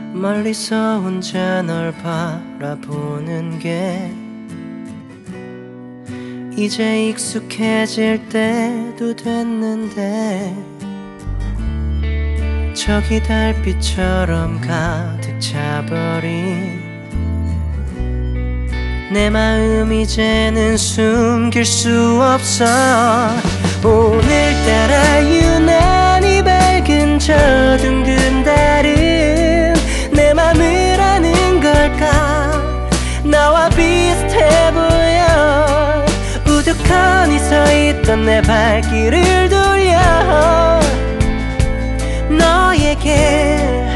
멀리서 혼자 널 바라보는 게 이제 익숙해질 때도 됐는데 저기 달빛처럼 가득 차버린 내 마음 이제는 숨길 수 없어. 오늘따라 유난히 밝은 저 둥근 달은 내 맘을 아는 걸까. 나와 비슷해 보여. 우두커니 서있던 내 발길을 돌려 너에게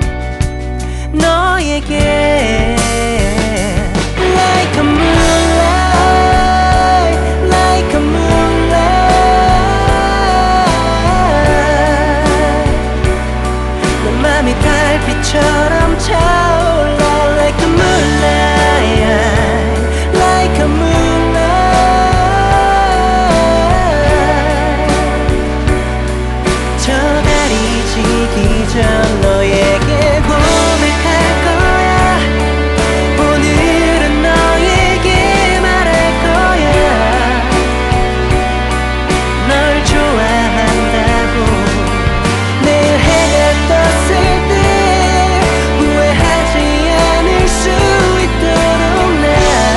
Like a moonlight, like a moonlight. 내 맘이 달빛처럼 차올라. Like a moonlight, like a moonlight. 저 달이 지기 전 너에게 고백할 거야. 오늘은 너에게 말할 거야. 널 좋아한다고. 내일 해가 떴을 때 후회하지 않을 수 있도록 난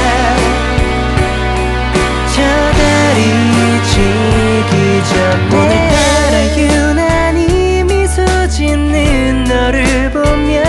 저 달이 지기 전에 오늘따라 유난히 미소 짓는 너를 보면